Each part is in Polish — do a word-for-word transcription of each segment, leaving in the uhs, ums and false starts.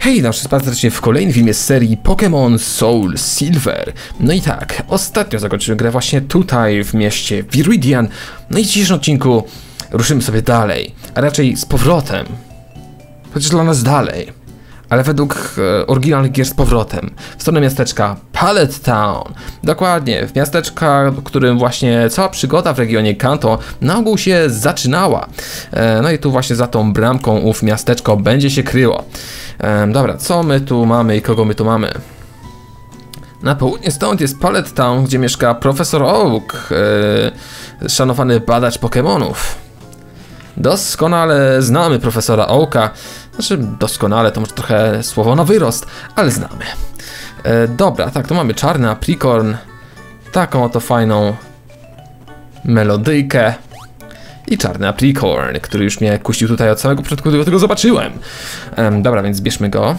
Hej, nasz bardzo serdecznie w kolejnym filmie z serii Pokémon Soul Silver. No i tak, ostatnio zakończyłem grę właśnie tutaj w mieście Viridian. No i w dzisiejszym odcinku ruszymy sobie dalej, a raczej z powrotem. Chociaż dla nas dalej, ale według e, oryginalnych gier z powrotem. W stronę miasteczka Pallet Town. Dokładnie, w miasteczka, w którym właśnie cała przygoda w regionie Kanto na ogół się zaczynała. E, no i tu właśnie za tą bramką ów miasteczko będzie się kryło. E, dobra, co my tu mamy i kogo my tu mamy? Na południe stąd jest Pallet Town, gdzie mieszka profesor Oak, e, szanowany badacz Pokémonów. Doskonale znamy profesora Oaka. Znaczy doskonale, to może trochę słowo na wyrost, ale znamy. E, dobra, tak, tu mamy czarny aprikorn. Taką oto fajną melodyjkę. I czarny aprikorn, który już mnie kusił tutaj od samego początku, gdy tego zobaczyłem. E, dobra, więc bierzmy go.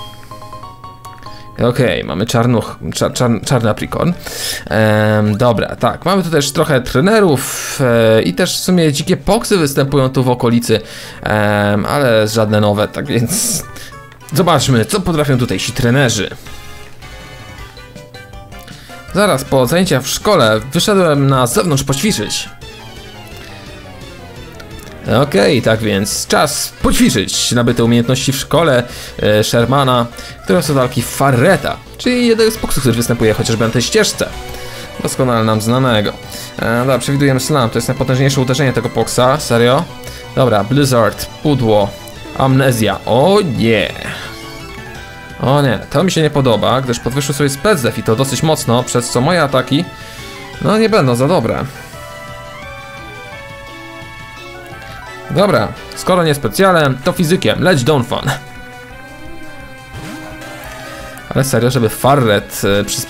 Okej, okay, mamy czarnuch, czar, czar, czarny aprikorn. Ehm, dobra, tak, mamy tu też trochę trenerów e, i też w sumie dzikie poksy występują tu w okolicy, ehm, ale żadne nowe, tak więc zobaczmy, co potrafią tutejsi trenerzy. Zaraz po zajęciach w szkole wyszedłem na zewnątrz poćwiczyć. Okej, okay, tak więc czas poćwiczyć nabyte umiejętności w szkole e, Shermana, które są walki Farreta, czyli jednego z poksów, który występuje chociażby na tej ścieżce. Doskonale nam znanego. E, dobra, przewidujemy slam, to jest najpotężniejsze uderzenie tego poksa, serio? Dobra, Blizzard, pudło, amnezja, o nie! O nie, to mi się nie podoba, gdyż podwyższył sobie spec-def i to dosyć mocno, przez co moje ataki, no nie będą za dobre. Dobra, skoro nie specjalem, to fizykiem, leć Donphan. Ale serio, żeby Farret e, przys...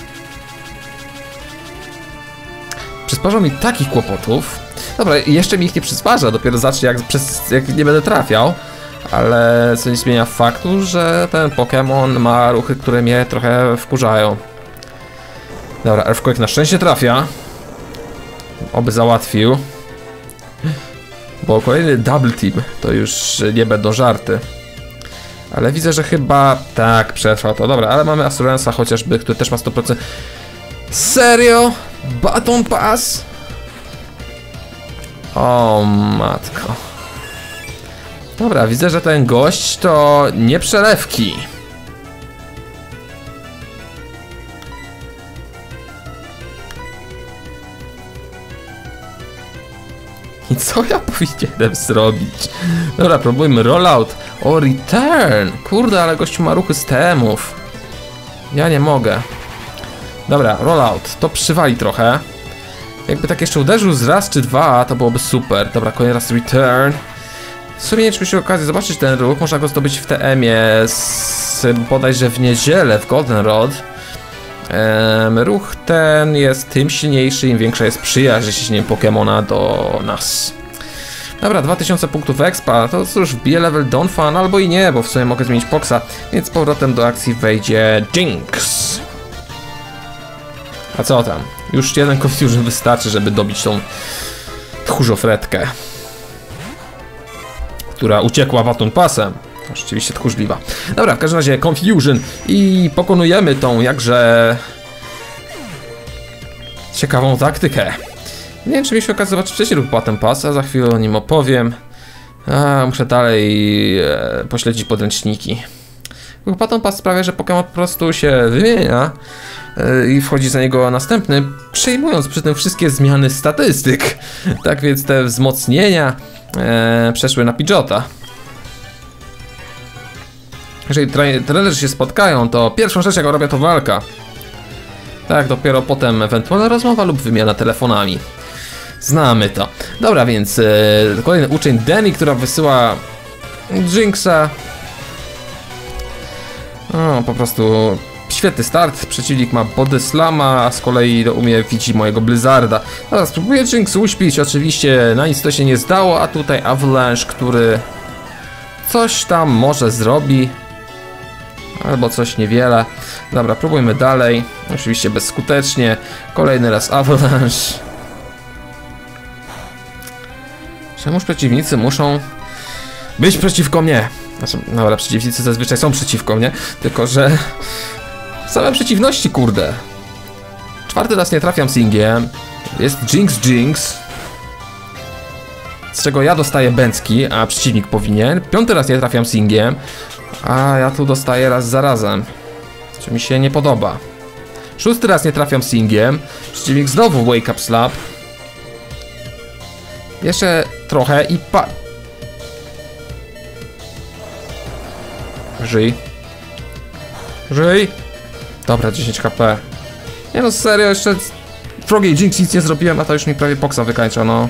przysparzał mi takich kłopotów. Dobra, jeszcze mi ich nie przysparza, dopiero zacznie jak, przez, jak nie będę trafiał. Ale co nie zmienia faktu, że ten Pokémon ma ruchy, które mnie trochę wkurzają. Dobra, Earthquake na szczęście trafia. Oby załatwił. Bo kolejny double team to już nie będą żarty. Ale widzę, że chyba tak przetrwał to. Dobra, ale mamy Asurance'a chociażby, który też ma sto procent. Serio? Baton Pass? O matko. Dobra, widzę, że ten gość to nie przelewki. I co ja powinienem zrobić? Dobra, próbujmy rollout. O, return! Kurde, ale gościu ma ruchy z T M-ów. Ja nie mogę. Dobra, rollout. To przywali trochę. Jakby tak jeszcze uderzył z raz czy dwa, to byłoby super. Dobra, kolejny raz return. W sumie nie mieliśmy okazji zobaczyć ten ruch. Można go zdobyć w T M-ie z bodajże w niedzielę w Goldenrod. Um, ruch ten jest tym silniejszy, im większa jest przyjaźń ciśnieniem Pokemona do nas. Dobra, dwa tysiące punktów expa, to cóż, wbije level Donphan albo i nie, bo w sumie mogę zmienić Poksa, więc z powrotem do akcji wejdzie Jynx. A co tam? Już jeden Confusion wystarczy, żeby dobić tą tchórzofretkę, która uciekła Baton Passem. Rzeczywiście tchórzliwa. Dobra, w każdym razie Confusion i pokonujemy tą jakże ciekawą taktykę. Nie wiem, czy mieliśmy okazję zobaczyć wcześniej ruch Baton Pass, a za chwilę o nim opowiem. A, muszę dalej e, pośledzić podręczniki. Ruch Baton Pass sprawia, że Pokémon po prostu się wymienia e, i wchodzi za niego następny, przejmując przy tym wszystkie zmiany statystyk. Tak więc te wzmocnienia e, przeszły na Pidgeota. Jeżeli trenerzy się spotkają, to pierwszą rzecz, jaką robią, to walka. Tak, dopiero potem ewentualna rozmowa lub wymiana telefonami. Znamy to. Dobra, więc e, kolejny uczeń Danny, która wysyła Jynxa. O, po prostu świetny start. Przeciwnik ma Body Slama, a z kolei do umie widzi mojego Blizzarda. Dobra, spróbuję Jynx uśpić. Oczywiście na nic to się nie zdało, a tutaj Avalanche, który coś tam może zrobi. Albo coś niewiele. Dobra, próbujmy dalej. Oczywiście bezskutecznie. Kolejny raz Avalanche. Czemuż przeciwnicy muszą być przeciwko mnie? Znaczy, dobra, przeciwnicy zazwyczaj są przeciwko mnie, tylko że... Same przeciwności, kurde. Czwarty raz nie trafiam singiem. Jest Jinx Jinx. Z czego ja dostaję bęcki, a przeciwnik powinien. Piąty raz nie trafiam singiem, a ja tu dostaję raz za razem. Co mi się nie podoba. Szósty raz nie trafiam singiem. Przeciwnik znowu wake up slap. Jeszcze trochę i pa... Żyj. Żyj. Dobra, dziesięć HP. Nie no, serio, jeszcze drugiej Jinx nic nie zrobiłem, a to już mi prawie Poxa wykańcza, no.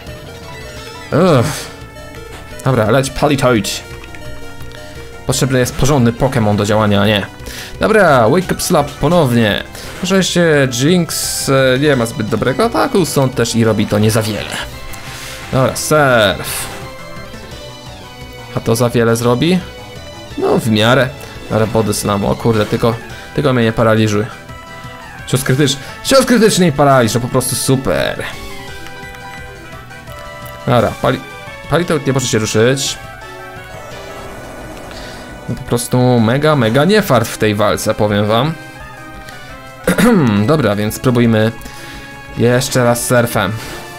Uff. Dobra, leć Politoid. Potrzebny jest porządny Pokémon do działania, nie. Dobra, wake up slap ponownie. Oczywiście Jinx e, nie ma zbyt dobrego ataku, stąd też i robi to nie za wiele. Dobra, surf. A to za wiele zrobi? No, w miarę. Ale body slam, o kurde, tylko, tylko mnie nie paraliżuj. Cios krytyczny, cios krytyczny i paraliż, to po prostu super. Dobra, pali, pali to nie może się ruszyć. No po prostu mega, mega niefart w tej walce, powiem wam. Dobra, więc spróbujmy jeszcze raz surfem.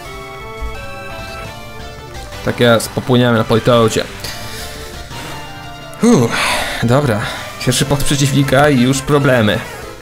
Tak jest, popłyniemy na Politoadzie. Uff, dobra. Pierwszy pod przeciwnika i już problemy.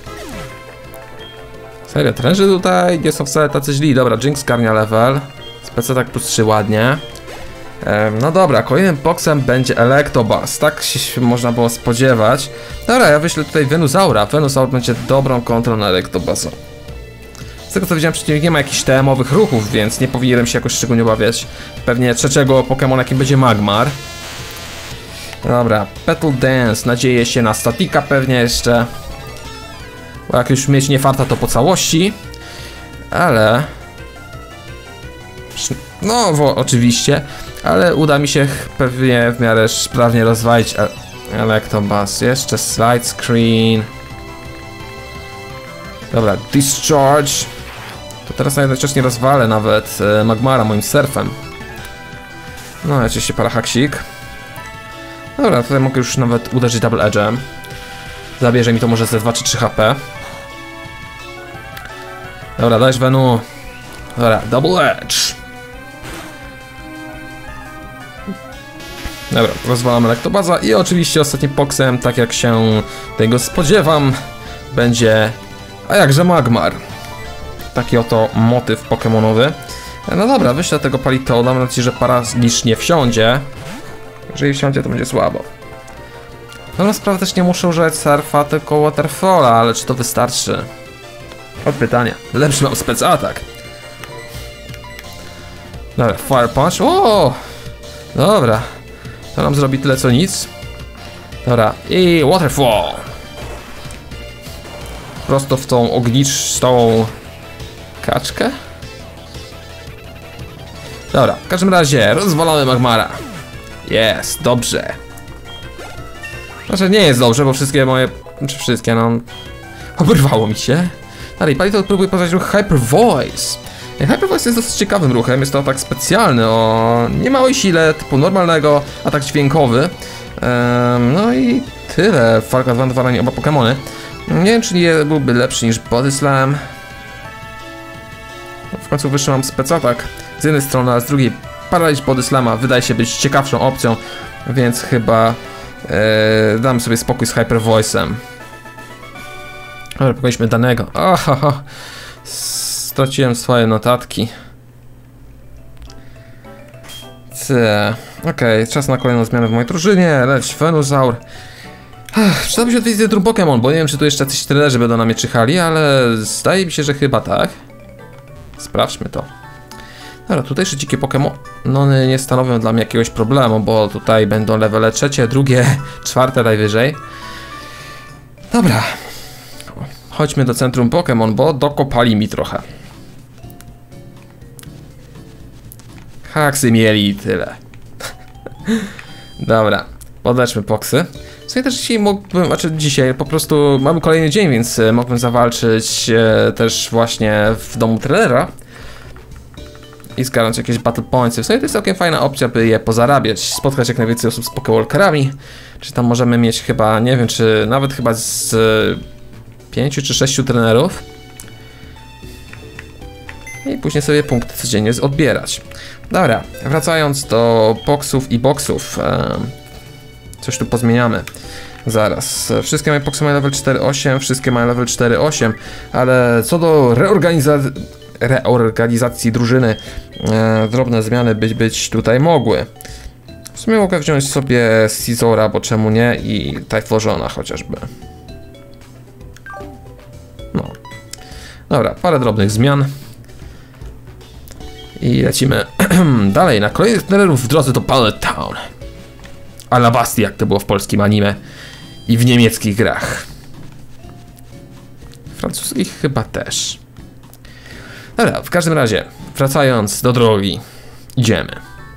Serio, trenerzy tutaj nie są wcale tacy źli. Dobra, Jinx karnia level. Spec attack plus trzy, ładnie. Ehm, no dobra, kolejnym boksem będzie Electabuzz. Tak się można było spodziewać. Dobra, ja wyślę tutaj Venusaura. Venusaur będzie dobrą kontrą na Electabuzza. Z tego co widziałem, przeciwnik nie ma jakichś T M-owych ruchów, więc nie powinienem się jakoś szczególnie obawiać pewnie trzeciego Pokémona, jakim będzie Magmar. Dobra, Petal Dance, nadzieję się na statika pewnie jeszcze. Bo jak już mieć nie farta, to po całości. Ale... No, bo, oczywiście. Ale uda mi się pewnie w miarę sprawnie rozwalić Electabuzz. Jeszcze slide screen. Dobra, discharge. To teraz jednocześnie rozwalę nawet e, Magmara moim surfem. No, oczywiście parahaksik. Dobra, tutaj mogę już nawet uderzyć double edge'em. Zabierze mi to może ze dwa czy trzy H P. Dobra, dajesz Venu. Dobra, double edge. Dobra, rozwalam Electabuzza i oczywiście ostatnim boksem, tak jak się tego spodziewam, będzie... A jakże Magmar. Taki oto motyw pokemonowy. No dobra, wyślę tego Politoada, mam nadzieję, że paraliż nie wsiądzie. Jeżeli wsiądzie, to będzie słabo. Dobra, sprawa też nie muszę używać surfa, tylko waterfalla, ale czy to wystarczy? Od pytania. Lepszy mam spec atak. Dobra, fire punch. O! Dobra. To nam zrobi tyle co nic. Dobra, i waterfall. Prosto w tą ogniczą kaczkę. Dobra, w każdym razie rozwalamy Magmara. Jest, dobrze. Znaczy nie jest dobrze, bo wszystkie moje... Czy wszystkie, no... Oberwało mi się. Dalej, Politoad próbuje poznać ruch Hyper Voice. Hyper Voice jest dosyć ciekawym ruchem, jest to atak specjalny o niemałej sile, typu normalnego, atak dźwiękowy. Um, no i tyle. Walka dwa na dwa oba Pokemony. Nie wiem, czy nie byłby lepszy niż Body Slam. W końcu wyszłam spec atak z jednej strony, a z drugiej paraliż Body Slama wydaje się być ciekawszą opcją, więc chyba e, dam sobie spokój z Hyper Voice'em. Dobra, pokoiliśmy danego. Ohoho. Straciłem swoje notatki. Okej, okay, czas na kolejną zmianę w mojej drużynie. Leć Venusaur. Przydałby się odwiedzić Drum Pokémon, bo nie wiem, czy tu jeszcze jacyś trenerzy będą na mnie czyhali, ale zdaje mi się, że chyba tak. Sprawdźmy to. Dobra, tutejsze dzikie Pokémony nie stanowią dla mnie jakiegoś problemu, bo tutaj będą levele trzecie, drugie, czwarte najwyżej. Dobra. Chodźmy do centrum Pokémon, bo dokopali mi trochę. Haksy mieli i tyle. Dobra, podleczmy poksy. W sumie też dzisiaj mógłbym, znaczy dzisiaj po prostu mamy kolejny dzień, więc mógłbym zawalczyć e, też właśnie w domu trenera. i zgarnąć jakieś battle pointsy. W sumie to jest całkiem fajna opcja, by je pozarabiać, spotkać jak najwięcej osób z Pokewalkerami. Czy tam możemy mieć chyba, nie wiem, czy nawet chyba z pięciu czy sześciu trenerów. I później sobie punkty codziennie odbierać. Dobra, wracając do boksów i boksów. Coś tu pozmieniamy. Zaraz. Wszystkie moje boksy mają level cztery osiem, wszystkie mają level cztery osiem, ale co do reorganizacji reorganizacji drużyny, e, drobne zmiany być być tutaj mogły. W sumie mogę wziąć sobie Scizora, bo czemu nie, i Typhlosiona chociażby. No. Dobra, parę drobnych zmian. I lecimy dalej na kolejnych trenerów w drodze do Pallet Town. Alabasti, jak to było w polskim anime i w niemieckich grach. Francuskich chyba też. Dobra, w każdym razie, wracając do drogi, idziemy.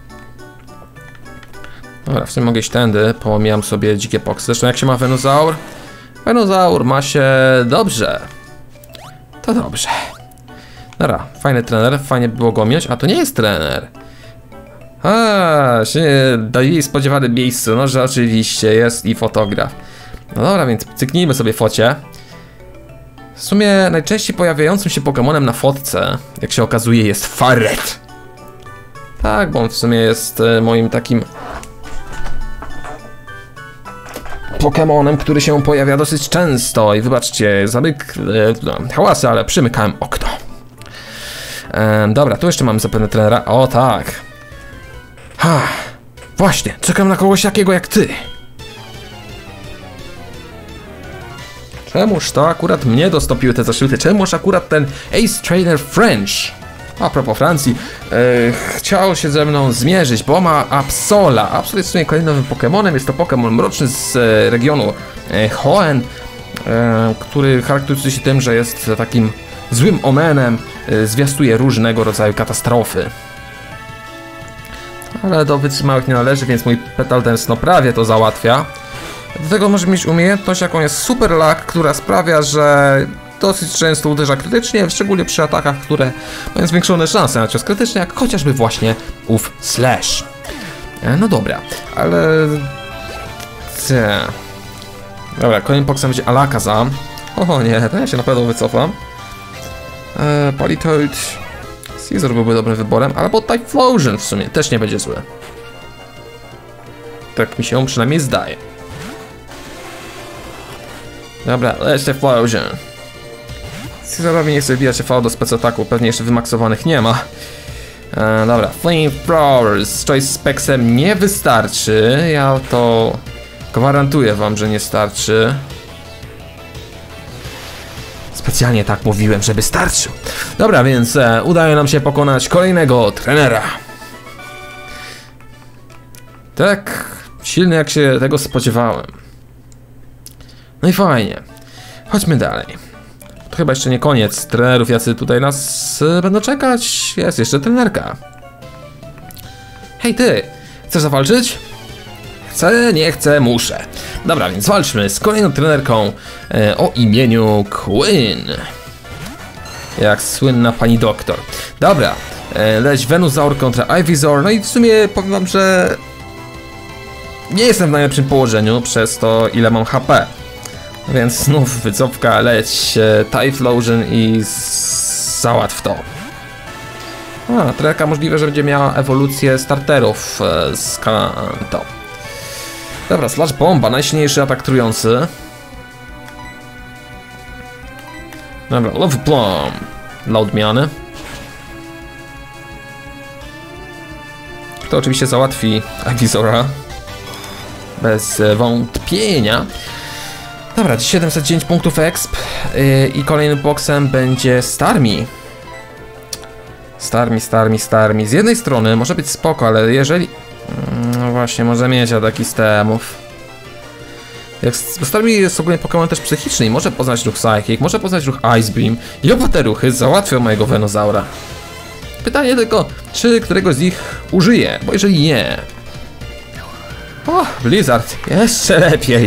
Dobra, w sumie mogę iść tędy, pomijam sobie dzikie poksy. Zresztą jak się ma Venusaur? Venusaur ma się dobrze. To dobrze. Dobra, fajny trener, fajnie było go mieć, a to nie jest trener. A, się dali spodziewanym miejscu, no że oczywiście jest i fotograf. No dobra, więc cyknijmy sobie focie. W sumie najczęściej pojawiającym się Pokemonem na fotce, jak się okazuje, jest Farret. Tak, bo on w sumie jest moim takim Pokemonem, który się pojawia dosyć często. I wybaczcie, zamyk... no, hałasy, ale przymykałem okno. Ehm, dobra, tu jeszcze mamy zapewne trenera. O tak. Ha, właśnie, czekam na kogoś takiego jak ty. Czemuż to akurat mnie dostąpiły te zaszczyty? Czemuż akurat ten Ace Trainer French, a propos Francji, e, chciał się ze mną zmierzyć, bo ma Absola. Absol jest w sumie kolejnym nowym Pokemonem. Jest to Pokemon mroczny z e, regionu e, Hoenn, e, który charakteryzuje się tym, że jest takim złym omenem, e, zwiastuje różnego rodzaju katastrofy. Ale do wytrzymałych nie należy, więc mój Petal Dance no prawie to załatwia. Do tego może mieć umiejętność, jaką jest Super Luck, która sprawia, że dosyć często uderza krytycznie, szczególnie przy atakach, które mają zwiększone szanse na cios krytyczny, jak chociażby właśnie ów Slash. No dobra, ale... Te... Dobra, kolejnym poksem będzie Alakazam. O nie, to ja się na pewno wycofam. Eee, Politoad... Scizor byłby dobrym wyborem, albo Typhlosion w sumie też nie będzie zły. Tak mi się przynajmniej zdaje. Dobra, leć Typhlosion. Scizorowi nie chce wbijać się V do specataku, pewnie jeszcze wymaksowanych nie ma. E, dobra, Flamethrower z Choice Spexem nie wystarczy, ja to gwarantuję wam, że nie starczy. Specjalnie tak mówiłem, żeby starczył. Dobra, więc e, udaje nam się pokonać kolejnego trenera. Tak silny, jak się tego spodziewałem. No i fajnie. Chodźmy dalej. To chyba jeszcze nie koniec trenerów, jacy tutaj nas e, będą czekać. Jest jeszcze trenerka. Hej ty, chcesz zawalczyć? Chcę, nie chcę, muszę. Dobra, więc walczmy z kolejną trenerką e, o imieniu Queen. Jak słynna pani doktor. Dobra, e, leć Venusaur kontra Ivysaur. No i w sumie powiem wam, że nie jestem w najlepszym położeniu przez to, ile mam H P. Więc znów wycofka, leć e, Typhlosion i załatw to. A, trenerka możliwe, że będzie miała ewolucję starterów e, z Kanto. Dobra, Slash Bomba, najsilniejszy atak trujący. Dobra, Love Plum dla odmiany. To oczywiście załatwi Ivysaura bez wątpienia. Dobra, siedemset dziewięć punktów exp yy, i kolejnym boksem będzie Starmie. Starmie, Starmie, Starmie. Z jednej strony może być spoko, ale jeżeli... No właśnie, może mieć ataki z temów. Jak Starmie jest ogólnie Pokémon też psychiczny i może poznać ruch Psychic, może poznać ruch Ice Beam i oba te ruchy załatwią mojego Venusaura. Pytanie tylko, czy którego z nich użyję, bo jeżeli nie... O, Blizzard, jeszcze lepiej.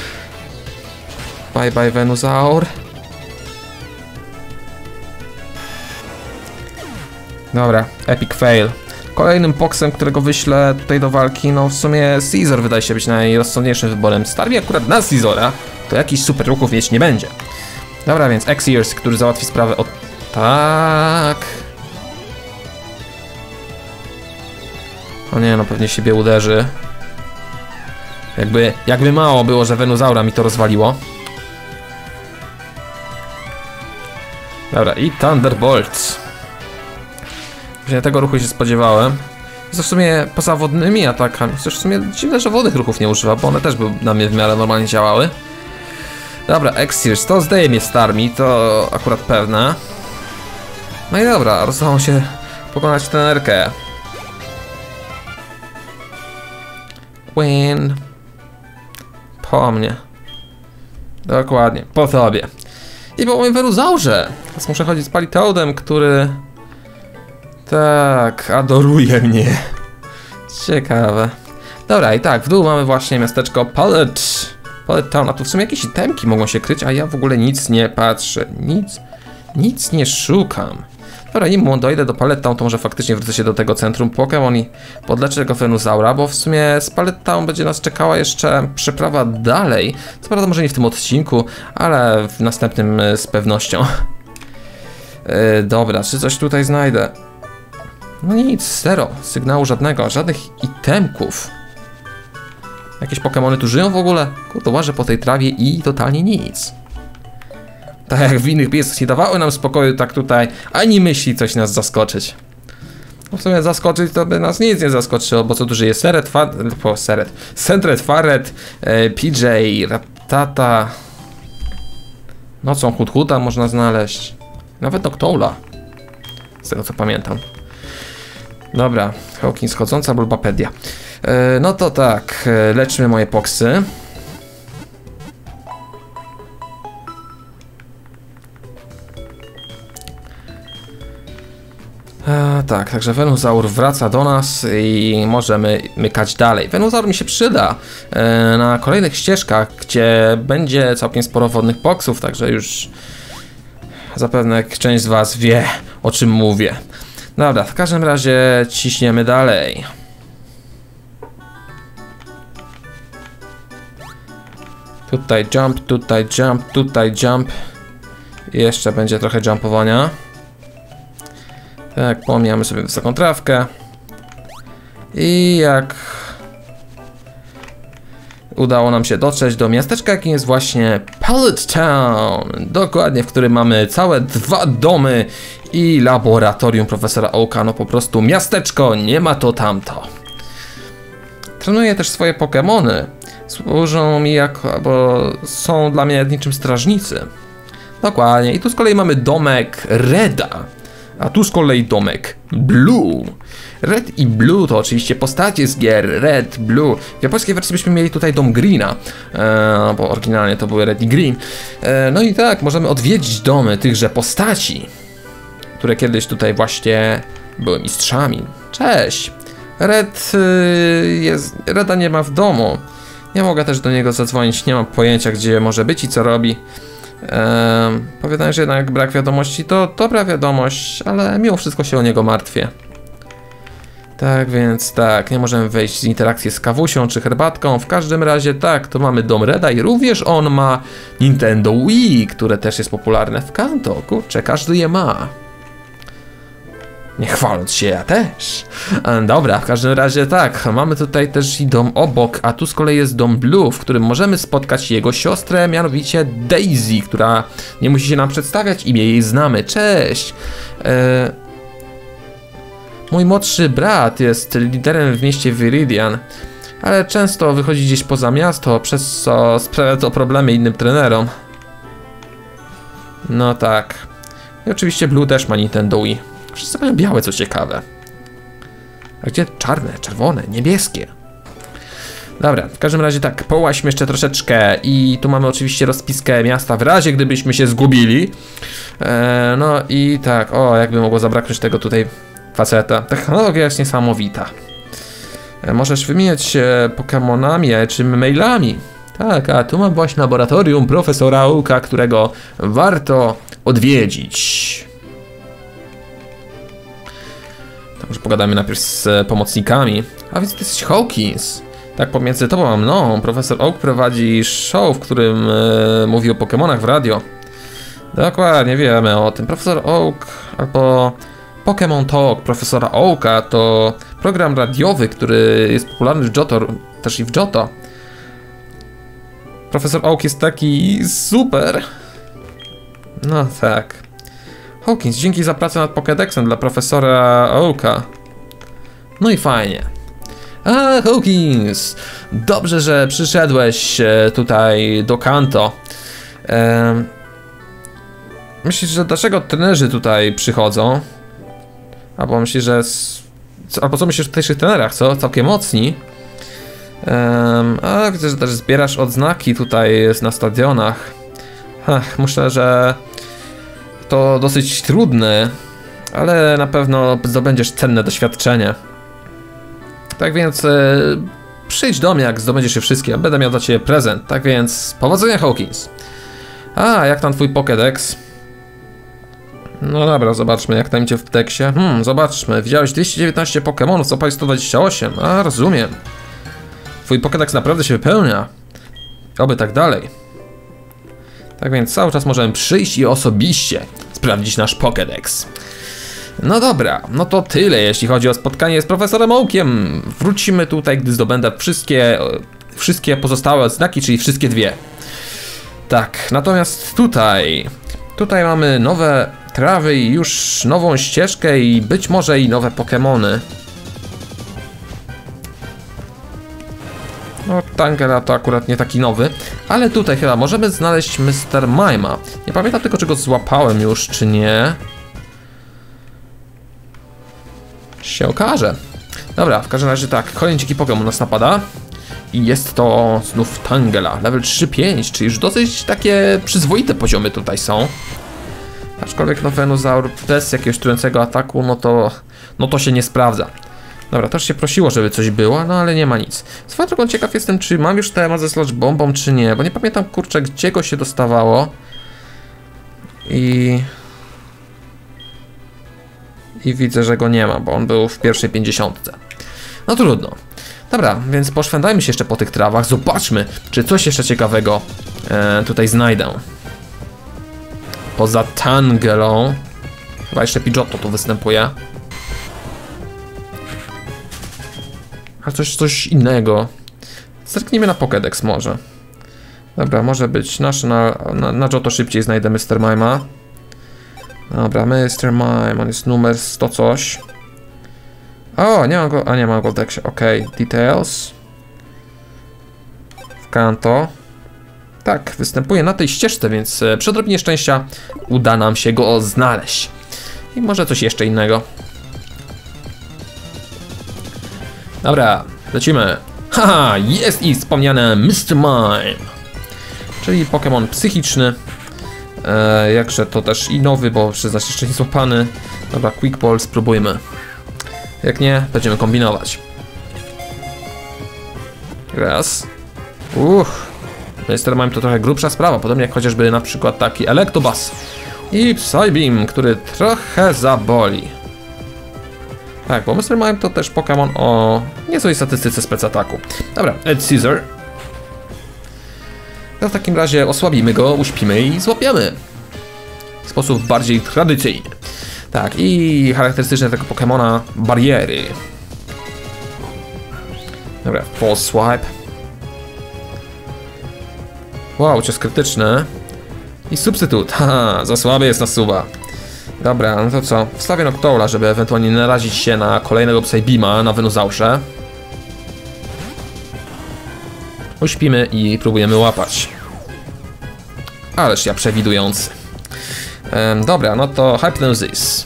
Bye bye Venusaur. Dobra, epic fail. Kolejnym poksem, którego wyślę tutaj do walki, no w sumie Caesar wydaje się być najrozsądniejszym wyborem. Starwi akurat na Caesara, to jakiś super ruchów mieć nie będzie. Dobra, więc X-Years, który załatwi sprawę o... Tak. O nie, no pewnie siebie uderzy. Jakby, jakby mało było, że Venusaura mi to rozwaliło. Dobra, i Thunderbolt. Właśnie tego ruchu się spodziewałem. Zresztą w sumie poza wodnymi atakami. Zresztą w sumie dziwne, że wodnych ruchów nie używa, bo one też by na mnie w miarę normalnie działały. Dobra, X-Years, to zdaje mnie Starmie, to akurat pewne. No i dobra, rozdało się pokonać trenerkę. Queen. Po mnie. Dokładnie, po tobie. I po moim Venusaurze. Teraz muszę chodzić z Palitoadem, który... Tak, adoruje mnie. Ciekawe. Dobra, i tak, w dół mamy właśnie miasteczko Pallet. Pallet Town, a tu w sumie jakieś itemki mogą się kryć, a ja w ogóle nic nie patrzę. Nic, nic nie szukam. Dobra, nim dojdę do Pallet Town, to może faktycznie wrócę się do tego centrum Pokémon i podleczę tego Venusaura, bo w sumie z Pallet Town będzie nas czekała jeszcze przeprawa dalej. Co prawda może nie w tym odcinku, ale w następnym z pewnością. Yy, dobra, czy coś tutaj znajdę? No nic, zero, sygnału żadnego, żadnych itemków. Jakieś Pokemony tu żyją w ogóle? Kurde, łażę po tej trawie i totalnie nic. Tak jak w innych miejscach nie dawały nam spokoju, tak tutaj ani myśli coś nas zaskoczyć. No w sumie zaskoczyć to by nas nic nie zaskoczyło, bo co tu żyje? Seret, Faret, po Seret, Sentret, Faret, e, P J, Rattata. Nocą Huthuta można znaleźć. Nawet Noctola. Z tego co pamiętam. Dobra, Hawkins chodząca Bulbapedia. E, no to tak, e, leczmy moje poksy. E, tak, także Venusaur wraca do nas i możemy mykać dalej. Venusaur mi się przyda e, na kolejnych ścieżkach, gdzie będzie całkiem sporo wodnych poksów, także już zapewne część z was wie, o czym mówię. Dobra, w każdym razie ciśniemy dalej. Tutaj jump, tutaj jump, tutaj jump. I jeszcze będzie trochę jumpowania. Tak, pomijamy sobie wysoką trawkę. I jak udało nam się dotrzeć do miasteczka, jakim jest właśnie Pallet Town. Dokładnie, w którym mamy całe dwa domy i laboratorium profesora Oaka. No po prostu miasteczko, nie ma to tamto. Trenuję też swoje Pokemony. Służą mi jako, bo są dla mnie niczym strażnicy. Dokładnie, i tu z kolei mamy domek Reda. A tu z kolei domek Blue. Red i Blue to oczywiście postacie z gier Red, Blue. W japońskiej wersji byśmy mieli tutaj dom Greena, e, bo oryginalnie to były Red i Green. E, no i tak, możemy odwiedzić domy tychże postaci, które kiedyś tutaj właśnie były mistrzami. Cześć! Red y, jest... Reda nie ma w domu. Nie mogę też do niego zadzwonić, nie mam pojęcia, gdzie może być i co robi. Eee, powiadam, że jednak brak wiadomości to dobra wiadomość, ale mimo wszystko się o niego martwię. Tak więc tak, nie możemy wejść z interakcji z kawusią czy herbatką. W każdym razie tak, to mamy dom Reda i również on ma Nintendo Wii, które też jest popularne w Kanto. Kurczę, każdy je ma. Nie chwaląc się, ja też. Dobra, w każdym razie tak, mamy tutaj też i dom obok, a tu z kolei jest dom Blue, w którym możemy spotkać jego siostrę, mianowicie Daisy, która nie musi się nam przedstawiać, imię jej znamy. Cześć! E... Mój młodszy brat jest liderem w mieście Viridian, ale często wychodzi gdzieś poza miasto, przez co sprawia to problemy innym trenerom. No tak. I oczywiście Blue też ma Nintendo Wii. Wszyscy mają białe, co ciekawe. A gdzie czarne, czerwone, niebieskie? Dobra, w każdym razie tak, połaśmy jeszcze troszeczkę i tu mamy oczywiście rozpiskę miasta w razie, gdybyśmy się zgubili. E, no i tak, o, jakby mogło zabraknąć tego tutaj faceta. Technologia jest niesamowita. E, możesz wymieniać się Pokemonami czy mailami. Tak, a tu mam właśnie laboratorium profesora Oaka, którego warto odwiedzić. Może pogadamy najpierw z pomocnikami. A więc ty jesteś Hawkins. Tak, pomiędzy tobą a mną, profesor Oak prowadzi show, w którym e, mówi o Pokemonach w radio. Dokładnie, wiemy o tym. Profesor Oak albo Pokémon Talk profesora Oaka to program radiowy, który jest popularny w Johto, też i w Johto. Profesor Oak jest taki super. No tak. Hawkins, dzięki za pracę nad Pokédexem dla profesora Oaka. No i fajnie. A, Hawkins! Dobrze, że przyszedłeś tutaj do Kanto. Ehm, myślisz, że dlaczego trenerzy tutaj przychodzą? Albo myślisz, że... Albo co myślisz o tutejszych trenerach, co? Całkiem mocni. Um, a widzę, że też zbierasz odznaki tutaj na stadionach. Ach, myślę, że to dosyć trudne, ale na pewno zdobędziesz cenne doświadczenie. Tak więc e, przyjdź do mnie, jak zdobędziesz je wszystkie. Będę miał dla ciebie prezent. Tak więc powodzenia, Hawkins. A, jak tam twój Pokédex? No dobra, zobaczmy, jak tam idzie w tekście. Hmm, zobaczmy. Widziałeś dwieście dziewiętnaście Pokémonów, złapałeś sto dwadzieścia osiem. A, rozumiem. Twój Pokédex naprawdę się wypełnia. Oby tak dalej. Tak więc cały czas możemy przyjść i osobiście sprawdzić nasz Pokédex. No dobra, no to tyle, jeśli chodzi o spotkanie z profesorem Oakiem. Wrócimy tutaj, gdy zdobędę wszystkie, wszystkie pozostałe odznaki, czyli wszystkie dwie. Tak, natomiast tutaj, tutaj mamy nowe trawy i już nową ścieżkę i być może i nowe Pokémony. No, Tangela to akurat nie taki nowy, ale tutaj chyba możemy znaleźć mister Mima. Nie pamiętam tylko, czy go złapałem już, czy nie. Się okaże. Dobra, w każdym razie tak, kolejny dziki Pokémon nas napada. I jest to znów Tangela, level trzy pięć, czyli już dosyć takie przyzwoite poziomy tutaj są. Aczkolwiek no Venusaur bez jakiegoś trującego ataku, no to, no to się nie sprawdza. Dobra, też się prosiło, żeby coś było, no ale nie ma nic. Swoją drogą ciekaw jestem, czy mam już temat ze Sludge Bombą, czy nie, bo nie pamiętam, kurczę, gdzie go się dostawało. I... I widzę, że go nie ma, bo on był w pierwszej pięćdziesiątce. No trudno. Dobra, więc poszwędajmy się jeszcze po tych trawach, zobaczmy, czy coś jeszcze ciekawego e, tutaj znajdę. Poza Tangelą. Chyba jeszcze Pidgeotto tu występuje. A coś, coś innego. Zerknijmy na Pokédex może. Dobra, może być nasz na, na, na Johto szybciej znajdę mister Mima. Dobra, mister Mime, on jest numer sto coś. O, nie mam go, a nie mam go w deksie, okej, okay. Details. W Kanto. Tak, występuje na tej ścieżce, więc przy odrobinie szczęścia uda nam się go znaleźć. I może coś jeszcze innego. Dobra, lecimy. Haha, jest i wspomniane mister Mime. Czyli Pokémon psychiczny. E, jakże to też i nowy, bo przyznać jeszcze nie złapany. Dobra, Quick Ball spróbujmy. Jak nie, będziemy kombinować. Raz. Uff. mister Mime to trochę grubsza sprawa, podobnie jak chociażby na przykład taki Electabuzz. I Psybeam, który trochę zaboli. Tak, bo mister Mime to też Pokémon o niezłej statystyce specataku. Dobra, Edge Scissor. No w takim razie osłabimy go, uśpimy i złapiemy. W sposób bardziej tradycyjny. Tak, i charakterystyczne tego Pokémona bariery. Dobra, False Swipe. Wow, cios krytyczny. I substytut, haha, za słaby jest na suba. Dobra, no to co? Wstawię Noctola, żeby ewentualnie narazić się na kolejnego Psybeama na Venusaurze. Uśpimy i próbujemy łapać. Ależ ja przewidujący. Ehm, dobra, no to Hypnosis.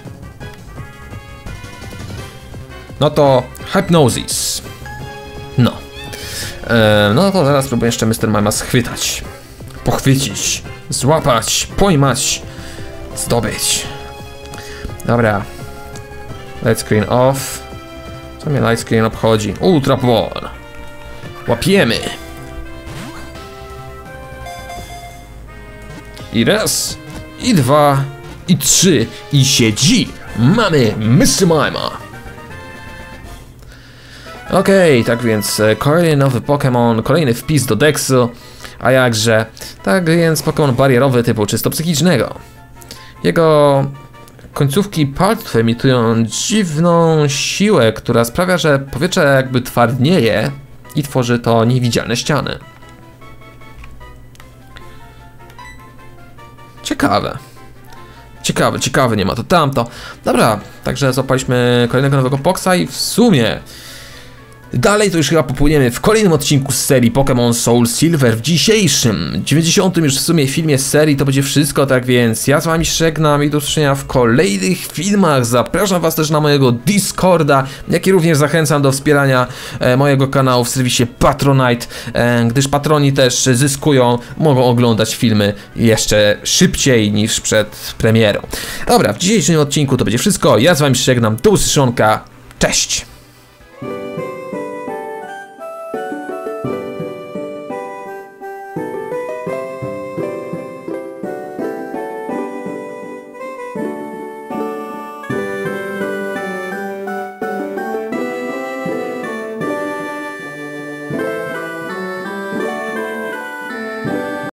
No to Hypnosis. No. Ehm, no to zaraz próbuję jeszcze mister Mima schwytać. Pochwycić. Złapać. Pojmać. Zdobyć. Dobra. Light screen off. Co mnie light screen obchodzi? Ultra Ball. Łapiemy. I raz. I dwa. I trzy. I siedzi. Mamy mister Mima. Okej, okay, tak więc kolejny nowy Pokémon, kolejny wpis do Dexu, a jakże, tak więc Pokémon barierowy typu czysto psychicznego. Jego końcówki palców emitują dziwną siłę, która sprawia, że powietrze jakby twardnieje i tworzy to niewidzialne ściany. Ciekawe. Ciekawe, ciekawe, nie ma to tamto. Dobra, także złapaliśmy kolejnego nowego Poksa i w sumie dalej to już chyba popłyniemy w kolejnym odcinku z serii Pokémon Soul Silver. W dzisiejszym, dziewięćdziesiątym już w sumie filmie z serii to będzie wszystko, tak więc ja z wami żegnam i do usłyszenia w kolejnych filmach. Zapraszam was też na mojego Discorda, jak i również zachęcam do wspierania e, mojego kanału w serwisie Patronite, e, gdyż patroni też zyskują, mogą oglądać filmy jeszcze szybciej niż przed premierą. Dobra, w dzisiejszym odcinku to będzie wszystko. Ja z wami żegnam, do usłyszonka, cześć!